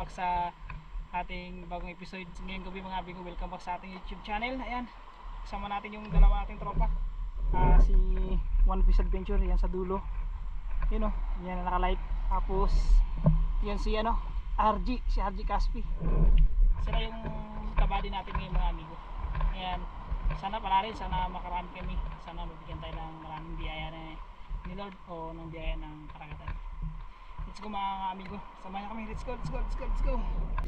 back sa ating bagong episode ngayong gabi mga amigo. Welcome back sa ating YouTube channel. Ayan, kasama natin yung dalawa nating tropa, si One Piece Adventure, yan sa dulo, yun o, yan na naka-light. Tapos yan si si RG Caspi. Sila yung kabady natin ngayon mga amigo. Ayan, sana pala rin, sana makarami kami, sana mabigyan tayo ng maraming biyaya ni Lord o ng biyaya ng karagatan. Let's go mga amigo, samahan kami. Let's go, let's go, let's go, let's go.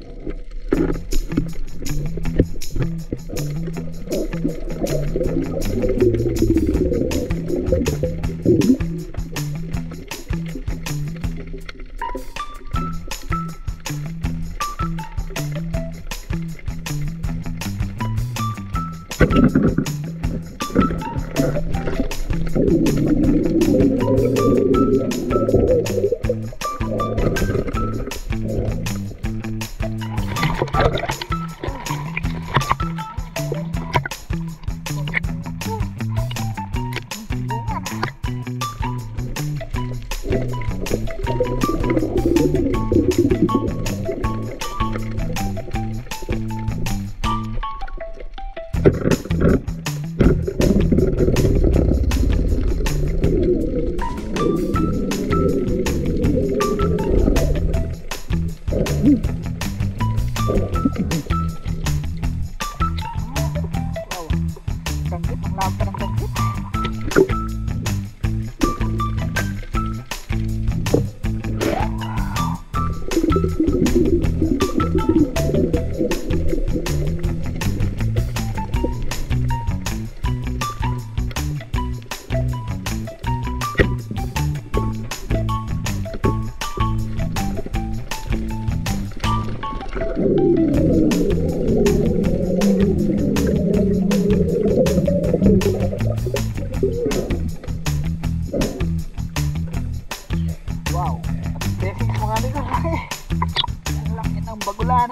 Wow, blessings mga amigo. Ang laki ng bagulan.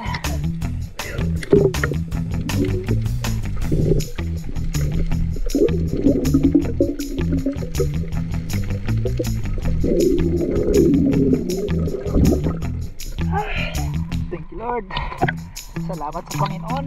Thank you Lord. Salamat sa Panginoon.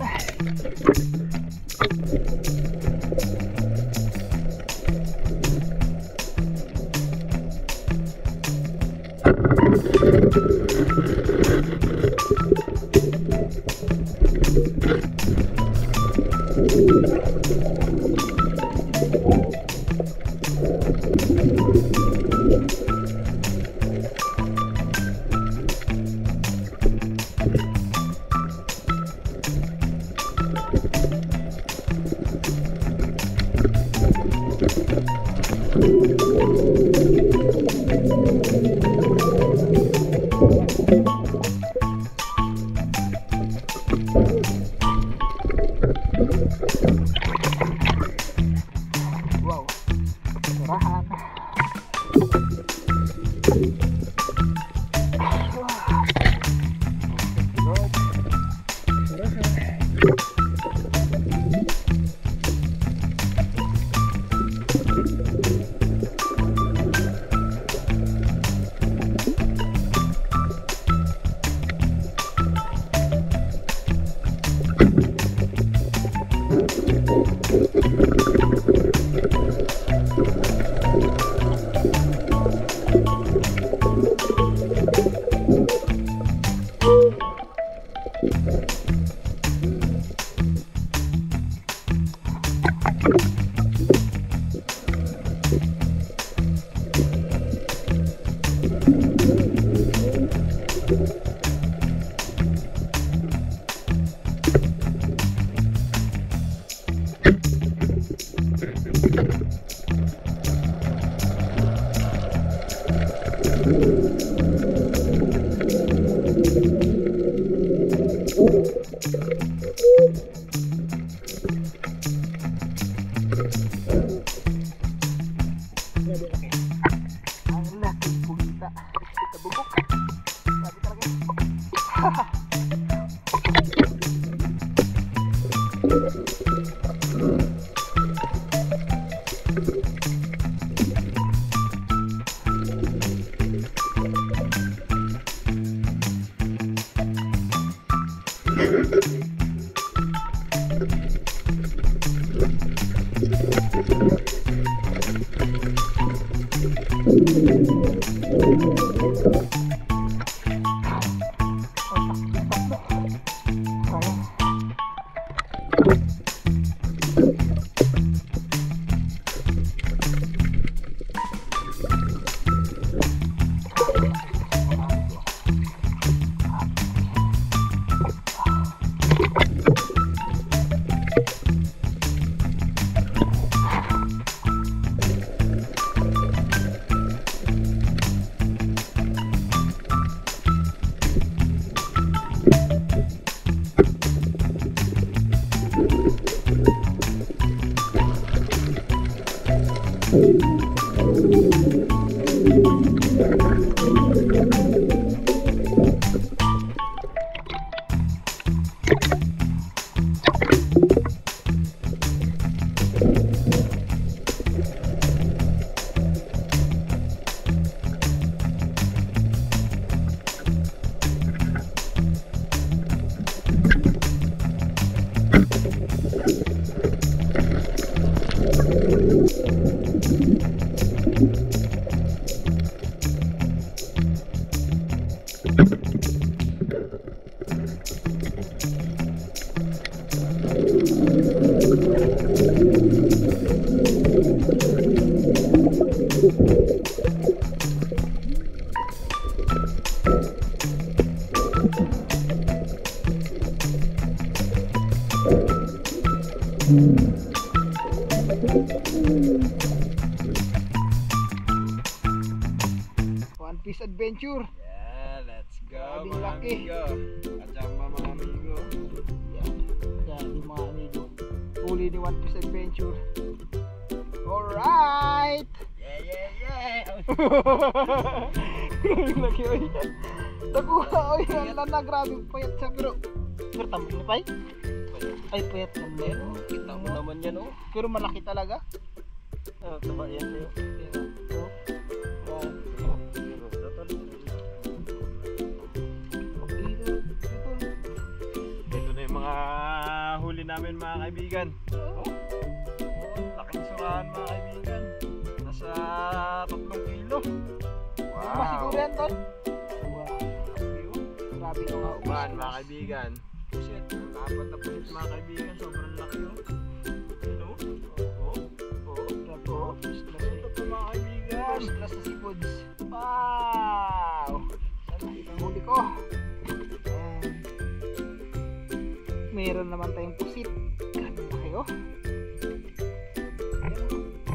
Wow, surahan. Ang laking bugita. Tabubok. Sabi talaga. One Piece Adventure. Yeah, let's go Grabing mga laki. amigo. Kachamba mga amigo. Yan yung mga amigo. Huli ni One Piece Adventure. Alright! Yeah, yeah, yeah. Laki oy. Nakuha oy. Alam na grabe payat siya pero tama na pay? Ay payat naman. Ayan, oh, kita mo naman yan oh. Pero malaki talaga. Oh, taba yan sa'yo. Oh. Yan. Ito na yung mga huli namin mga kaibigan. Oh, laking surahan mga kaibigan. Nasa 3 kilo. Wow. Masiguro yan tol? Wow. Grabe ko nga. Man mga kaibigan. Shit, apat na pulit mga kaibigan. Sobrang laki oh. Ano? Grabe. Ito po mga kaibigan. First class na seafoods. Wow! Sana ibang huli ko. Ayan. Meron naman tayong pusit. Grabe na kayo. Ayan.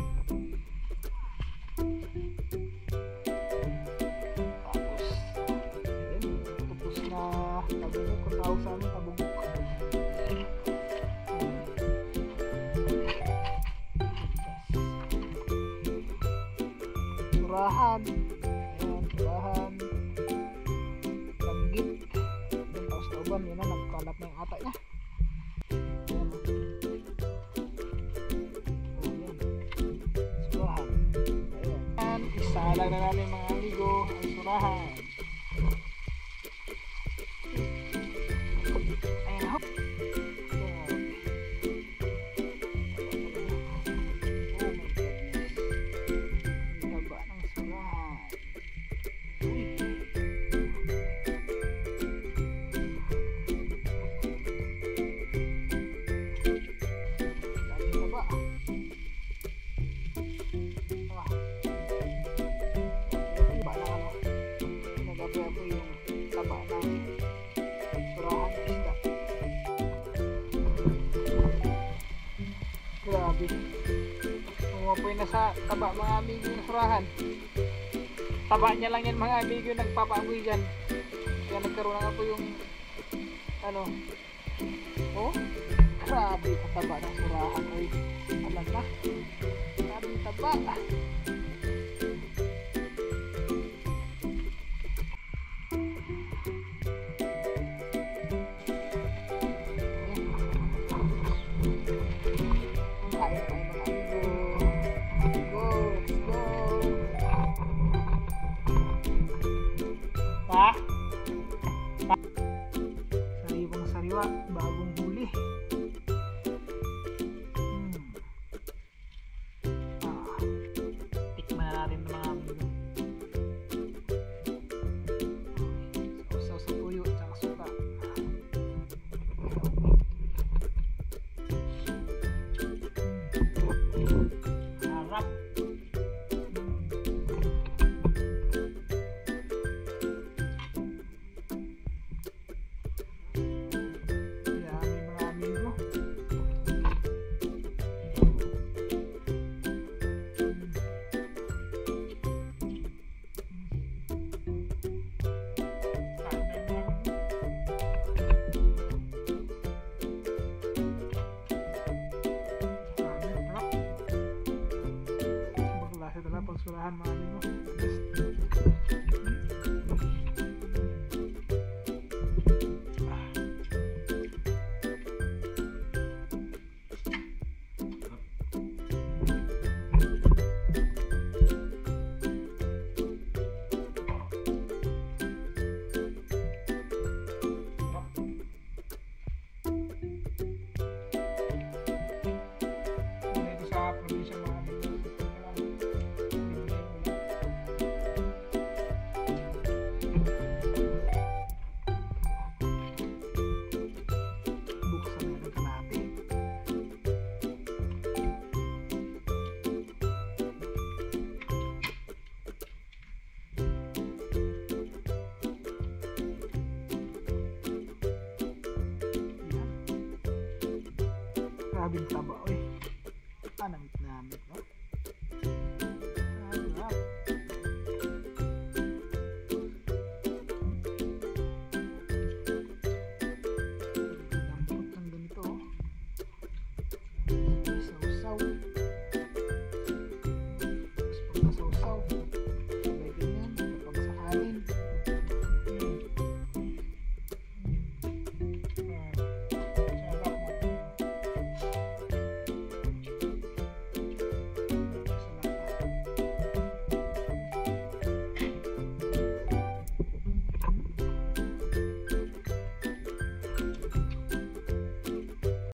Tapos, ayan. Tapos na tabugok. Kung tawag sa amin, tabugok. Turahan. Ayan, turahan. Langgit. Ayan, tapos tauban. Yun na, nagkalat na yung ata niya. Ayan. Ayan. Surahan. Ayan. Ayan, isa lang na namin mga amigo ang surahan. Ayan, hop. Ayan. Oh my goodness. Ang taba ng surahan. Uy. Daming taba. Ah. Taba ng ano. Nagabi ako yung taba ng surahan ng isda. Grabe. Umapoy na sa taba mga amigo ng surahan. Taba niya lang yan mga amigo yung nagpapaamoy dyan. Kaya nagkaroon na ako yung ano. Oh, grabe sa taba ng surahan. Oy, alam na. Grabe yung taba. Kain tayo mga amigo. Go, let's go. Pa? Sariwang sariwa, bagong huli. Ah. basurahan mga amigo. Dito sa probinsya mga amigo. Buksan na rin natin. Yan. Grabing taba, oy.